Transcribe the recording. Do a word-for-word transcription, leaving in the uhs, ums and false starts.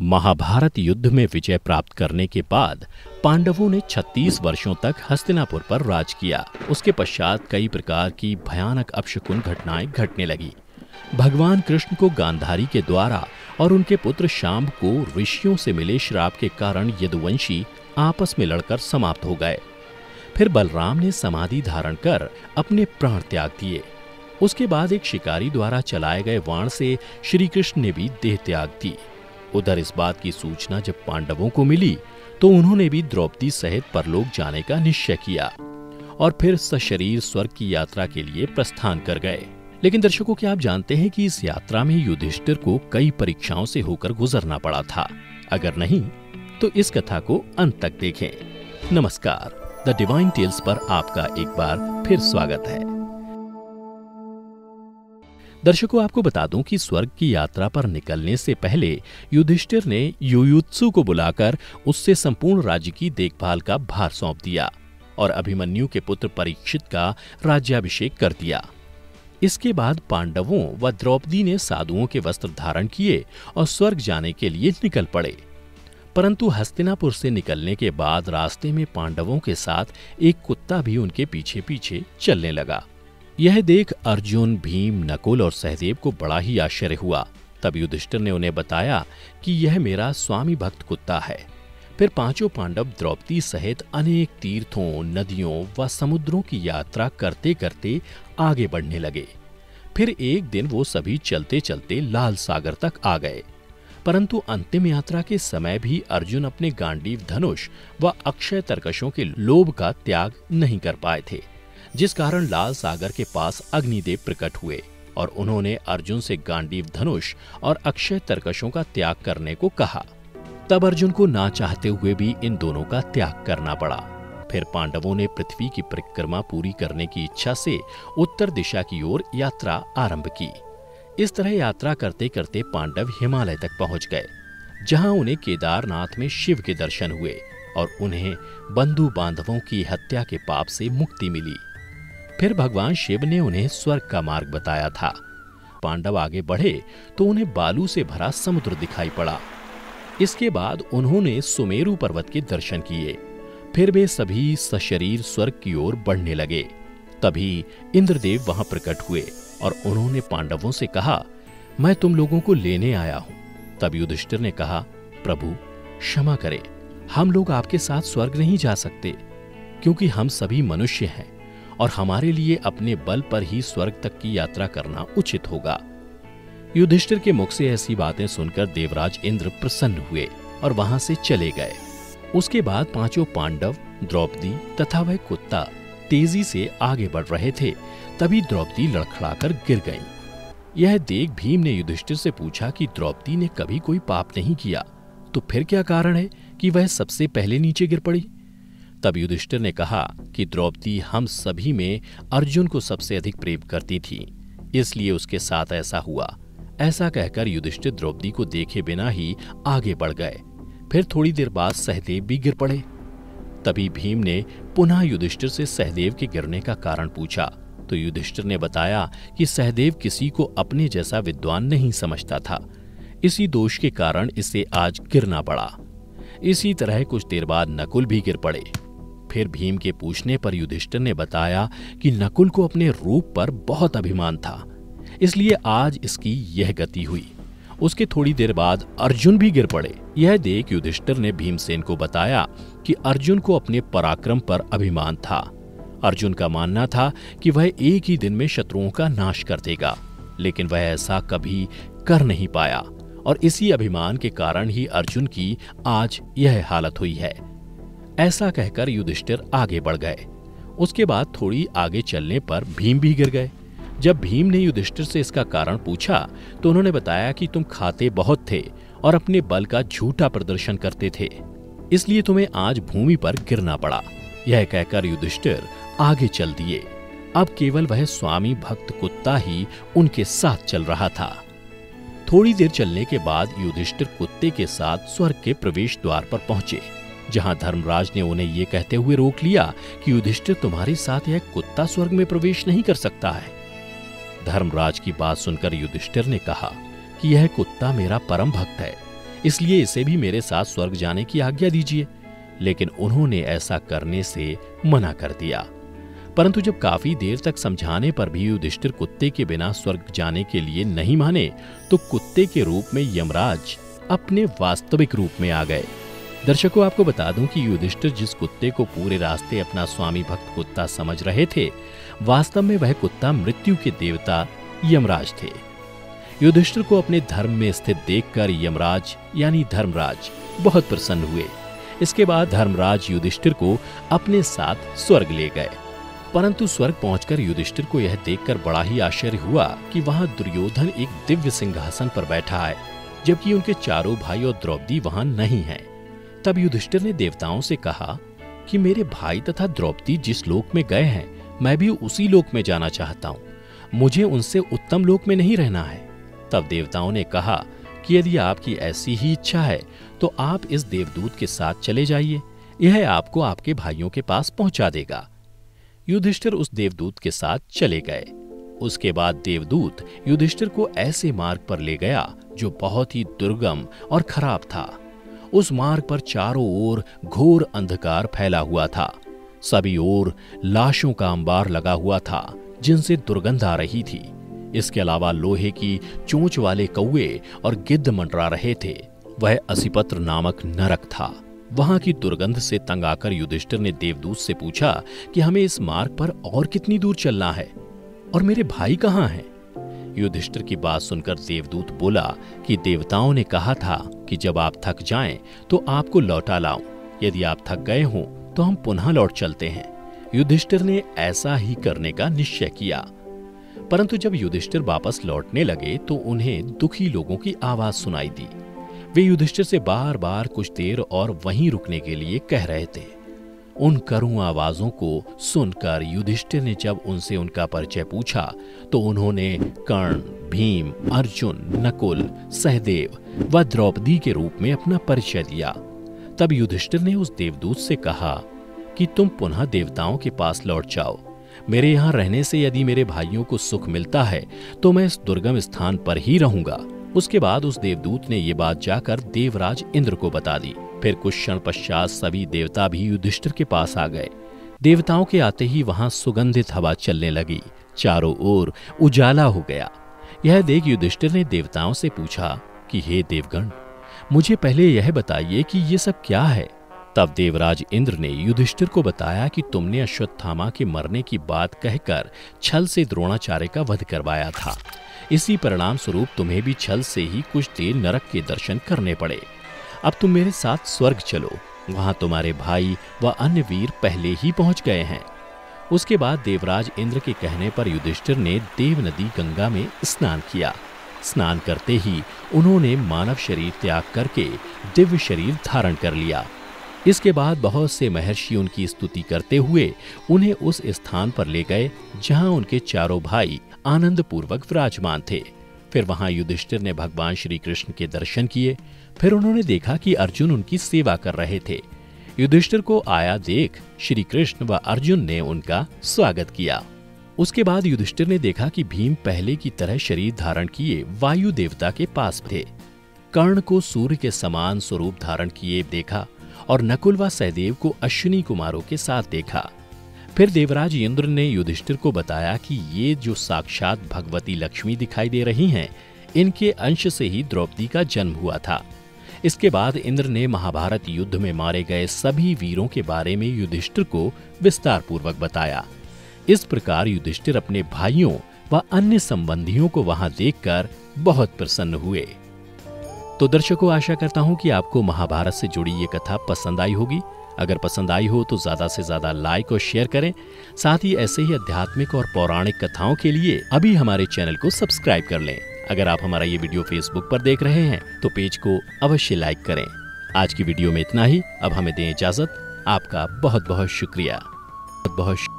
महाभारत युद्ध में विजय प्राप्त करने के बाद पांडवों ने छत्तीस वर्षों तक हस्तिनापुर पर राज किया। उसके पश्चात कई प्रकार की भयानक अपशकुन घटनाएं घटने लगी। भगवान कृष्ण को गांधारी के द्वारा और उनके पुत्र शांब को ऋषियों से मिले श्राप के कारण यदुवंशी आपस में लड़कर समाप्त हो गए। फिर बलराम ने समाधि धारण कर अपने प्राण त्याग दिए। उसके बाद एक शिकारी द्वारा चलाए गए वाण से श्री कृष्ण ने भी देह त्याग दी। उधर इस बात की सूचना जब पांडवों को मिली तो उन्होंने भी द्रौपदी सहित परलोक जाने का निश्चय किया और फिर सशरीर स्वर्ग की यात्रा के लिए प्रस्थान कर गए। लेकिन दर्शकों, क्या आप जानते हैं कि इस यात्रा में युधिष्ठिर को कई परीक्षाओं से होकर गुजरना पड़ा था? अगर नहीं तो इस कथा को अंत तक देखें। नमस्कार, द डिवाइन टेल्स पर आपका एक बार फिर स्वागत है। दर्शकों, आपको बता दूं कि स्वर्ग की यात्रा पर निकलने से पहले युधिष्ठिर ने युयुत्सु को बुलाकर उससे संपूर्ण राज्य की देखभाल का भार सौंप दिया और अभिमन्यु के पुत्र परीक्षित का राज्याभिषेक कर दिया। इसके बाद पांडवों व द्रौपदी ने साधुओं के वस्त्र धारण किए और स्वर्ग जाने के लिए निकल पड़े। परंतु हस्तिनापुर से निकलने के बाद रास्ते में पांडवों के साथ एक कुत्ता भी उनके पीछे पीछे चलने लगा। यह देख अर्जुन, भीम, नकुल और सहदेव को बड़ा ही आश्चर्य हुआ। तब युधिष्ठिर ने उन्हें बताया कि यह मेरा स्वामी भक्त कुत्ता है। फिर पांचों पांडव द्रौपदी सहित अनेक तीर्थों, नदियों व समुद्रों की यात्रा करते करते आगे बढ़ने लगे। फिर एक दिन वो सभी चलते चलते लाल सागर तक आ गए। परंतु अंतिम यात्रा के समय भी अर्जुन अपने गांडीव धनुष व अक्षय तरकशों के लोभ का त्याग नहीं कर पाए थे, जिस कारण लाल सागर के पास अग्निदेव प्रकट हुए और उन्होंने अर्जुन से गांडीव धनुष और अक्षय तरकशों का त्याग करने को कहा। तब अर्जुन को ना चाहते हुए भी इन दोनों का त्याग करना पड़ा। फिर पांडवों ने पृथ्वी की परिक्रमा पूरी करने की इच्छा से उत्तर दिशा की ओर यात्रा आरंभ की। इस तरह यात्रा करते करते पांडव हिमालय तक पहुंच गए, जहां उन्हें केदारनाथ में शिव के दर्शन हुए और उन्हें बंधु बांधवों की हत्या के पाप से मुक्ति मिली। फिर भगवान शिव ने उन्हें स्वर्ग का मार्ग बताया था। पांडव आगे बढ़े तो उन्हें बालू से भरा समुद्र दिखाई पड़ा। इसके बाद उन्होंने सुमेरु पर्वत के दर्शन किए। फिर वे सभी सशरीर स्वर्ग की ओर बढ़ने लगे। तभी इंद्रदेव वहां प्रकट हुए और उन्होंने पांडवों से कहा, मैं तुम लोगों को लेने आया हूं। तब युधिष्ठिर ने कहा, प्रभु क्षमा करें, हम लोग आपके साथ स्वर्ग नहीं जा सकते, क्योंकि हम सभी मनुष्य हैं और हमारे लिए अपने बल पर ही स्वर्ग तक की यात्रा करना उचित होगा। युधिष्ठिर के मुख से ऐसी बातें सुनकर देवराज इंद्र प्रसन्न हुए और वहां से चले गए। उसके बाद पांचों पांडव, द्रौपदी तथा वह कुत्ता तेजी से आगे बढ़ रहे थे। तभी द्रौपदी लड़खड़ाकर गिर गईं। यह देख भीम ने युधिष्ठिर से पूछा कि द्रौपदी ने कभी कोई पाप नहीं किया, तो फिर क्या कारण है कि वह सबसे पहले नीचे गिर पड़ी? तब युधिष्ठिर ने कहा कि द्रौपदी हम सभी में अर्जुन को सबसे अधिक प्रेम करती थी, इसलिए उसके साथ ऐसा हुआ। ऐसा कहकर युधिष्ठिर द्रौपदी को देखे बिना ही आगे बढ़ गए। फिर थोड़ी देर बाद सहदेव भी गिर पड़े। तभी भीम ने पुनः युधिष्ठिर से सहदेव के गिरने का कारण पूछा तो युधिष्ठिर ने बताया कि सहदेव किसी को अपने जैसा विद्वान नहीं समझता था, इसी दोष के कारण इसे आज गिरना पड़ा। इसी तरह कुछ देर बाद नकुल भी गिर पड़े। फिर भीम के पूछने पर युधिष्ठिर ने बताया कि नकुल को अपने रूप पर बहुत अभिमान था, इसलिए आज इसकी यह गति हुई। उसके थोड़ी देर बाद अर्जुन भी गिर पड़े। यह देख युधिष्ठिर ने भीमसेन को बताया कि अर्जुन को अपने पराक्रम पर अभिमान था। अर्जुन का मानना था कि वह एक ही दिन में शत्रुओं का नाश कर देगा, लेकिन वह ऐसा कभी कर नहीं पाया और इसी अभिमान के कारण ही अर्जुन की आज यह हालत हुई है। ऐसा कहकर युधिष्ठिर आगे बढ़ गए। उसके बाद थोड़ी आगे चलने पर भीम भी गिर गए। जब भीम ने युधिष्ठिर से इसका कारण पूछा तो उन्होंने बताया कि तुम खाते बहुत थे और अपने बल का झूठा प्रदर्शन करते थे, इसलिए तुम्हें आज भूमि पर गिरना पड़ा। यह कहकर युधिष्ठिर आगे चल दिए। अब केवल वह स्वामी भक्त कुत्ता ही उनके साथ चल रहा था। थोड़ी देर चलने के बाद युधिष्ठिर कुत्ते के साथ स्वर्ग के प्रवेश द्वार पर पहुंचे, जहां धर्मराज ने उन्हें यह कहते हुए रोक लिया कि युधिष्ठिर तुम्हारे साथ यह कुत्ता स्वर्ग में प्रवेश नहीं कर सकता है। धर्मराज की बात सुनकर युधिष्ठिर ने कहा कि यह कुत्ता मेरा परम भक्त है, इसलिए इसे भी मेरे साथ स्वर्ग जाने की आज्ञा दीजिए। लेकिन उन्होंने ऐसा करने से मना कर दिया। परंतु जब काफी देर तक समझाने पर भी युधिष्ठिर कुत्ते के बिना स्वर्ग जाने के लिए नहीं माने, तो कुत्ते के रूप में यमराज अपने वास्तविक रूप में आ गए। दर्शकों, आपको बता दूं कि युधिष्ठिर जिस कुत्ते को पूरे रास्ते अपना स्वामी भक्त कुत्ता समझ रहे थे, वास्तव में वह कुत्ता मृत्यु के देवता यमराज थे। युधिष्ठिर को अपने धर्म में स्थित देखकर यमराज यानी धर्मराज बहुत प्रसन्न हुए। इसके बाद धर्मराज युधिष्ठिर को अपने साथ स्वर्ग ले गए। परंतु स्वर्ग पहुंचकर युधिष्ठिर को यह देखकर बड़ा ही आश्चर्य हुआ कि वहां दुर्योधन एक दिव्य सिंहासन पर बैठा है, जबकि उनके चारों भाई और द्रौपदी वहां नहीं हैं। तब युधिष्ठिर ने देवताओं से कहा कि मेरे भाई तथा द्रौपदी जिस लोक में गए हैं, मैं भी उसी लोक में जाना चाहता हूं। मुझे उनसे उत्तम लोक में नहीं रहना है। तब देवताओं ने कहा कि यदि आपकी ऐसी ही इच्छा है तो आप इस देवदूत के साथ चले जाइए, यह आपको आपके भाइयों के पास पहुंचा देगा। युधिष्ठिर उस देवदूत के साथ चले गए। उसके बाद देवदूत युधिष्ठिर को ऐसे मार्ग पर ले गया जो बहुत ही दुर्गम और खराब था। उस मार्ग पर चारों ओर घोर अंधकार फैला हुआ था। सभी ओर लाशों का अंबार लगा हुआ था जिनसे दुर्गंध आ रही थी। इसके अलावा लोहे की चोंच वाले कौवे और गिद्ध मंडरा रहे थे। वह असिपत्र नामक नरक था। वहां की दुर्गंध से तंग आकर युधिष्ठिर ने देवदूत से पूछा कि हमें इस मार्ग पर और कितनी दूर चलना है और मेरे भाई कहाँ हैं? युधिष्ठिर की बात सुनकर देवदूत बोला कि देवताओं ने कहा था कि जब आप थक जाएं तो आपको लौटा लाऊं। यदि आप थक गए हों तो हम पुनः लौट चलते हैं। युधिष्ठिर ने ऐसा ही करने का निश्चय किया। परंतु जब युधिष्ठिर वापस लौटने लगे तो उन्हें दुखी लोगों की आवाज सुनाई दी। वे युधिष्ठिर से बार बार कुछ देर और वहीं रुकने के लिए कह रहे थे। उन करुण आवाजों को सुनकर युधिष्ठिर ने जब उनसे उनका परिचय पूछा तो उन्होंने कर्ण, भीम, अर्जुन, नकुल, सहदेव व द्रौपदी के रूप में अपना परिचय दिया। तब युधिष्ठिर ने उस देवदूत से कहा कि तुम पुनः देवताओं के पास लौट जाओ। मेरे यहाँ रहने से यदि मेरे भाइयों को सुख मिलता है तो मैं इस दुर्गम स्थान पर ही रहूंगा। उसके बाद उस देवदूत ने ये बात जाकर देवराज इंद्र को बता दी। फिर कुछ क्षण पश्चात सभी देवता भी युधिष्ठिर के पास आ गए। देवताओं के आते ही वहां सुगंधित हवा चलने लगी। चारों ओर उजाला हो गया। यह देख युधिष्ठिर ने देवताओं से पूछा कि हे देवगण, मुझे पहले यह बताइए कि ये सब क्या है? तब देवराज इंद्र ने युधिष्ठिर को बताया कि तुमने अश्वत्थामा के मरने की बात कहकर छल से द्रोणाचार्य का वध करवाया था। इसी परिणाम स्वरूप तुम्हें भी छल से ही कुछ देर नरक के दर्शन करने पड़े। अब तुम मेरे साथ स्वर्ग चलो, वहां तुम्हारे भाई व अन्य वीर पहले ही पहुंच गए हैं। उसके बाद देवराज इंद्र के कहने पर युधिष्ठिर ने देव नदी गंगा में स्नान किया। स्नान करते ही उन्होंने मानव शरीर त्याग करके दिव्य शरीर धारण कर लिया। इसके बाद बहुत से महर्षि उनकी स्तुति करते हुए उन्हें उस स्थान पर ले गए जहां उनके चारों भाई आनंद पूर्वक विराजमान थे। फिर वहां युधिष्ठिर ने भगवान श्री कृष्ण के दर्शन किए। फिर उन्होंने देखा कि अर्जुन उनकी सेवा कर रहे थे। युधिष्ठिर को आया देख श्री कृष्ण व अर्जुन ने उनका स्वागत किया। उसके बाद युधिष्ठिर ने देखा कि भीम पहले की तरह शरीर धारण किए वायु देवता के पास थे। कर्ण को सूर्य के समान स्वरूप धारण किए देखा और नकुल व सहदेव को अश्विनी कुमारों के साथ देखा। फिर देवराज इंद्र ने युधिष्ठिर को बताया कि ये जो साक्षात भगवती लक्ष्मी दिखाई दे रही हैं, इनके अंश से ही द्रौपदी का जन्म हुआ था। इसके बाद इंद्र ने महाभारत युद्ध में मारे गए सभी वीरों के बारे में युधिष्ठिर को विस्तार पूर्वक बताया। इस प्रकार युधिष्ठिर अपने भाइयों व अन्य संबंधियों को वहां देखकर बहुत प्रसन्न हुए। तो दर्शकों, आशा करता हूं कि आपको महाभारत से जुड़ी ये कथा पसंद आई होगी। अगर पसंद आई हो तो ज्यादा से ज्यादा लाइक और शेयर करें। साथ ही ऐसे ही आध्यात्मिक और पौराणिक कथाओं के लिए अभी हमारे चैनल को सब्सक्राइब कर लें। अगर आप हमारा ये वीडियो फेसबुक पर देख रहे हैं तो पेज को अवश्य लाइक करें। आज की वीडियो में इतना ही। अब हमें दें इजाजत। आपका बहुत बहुत शुक्रिया। बहुत बहुत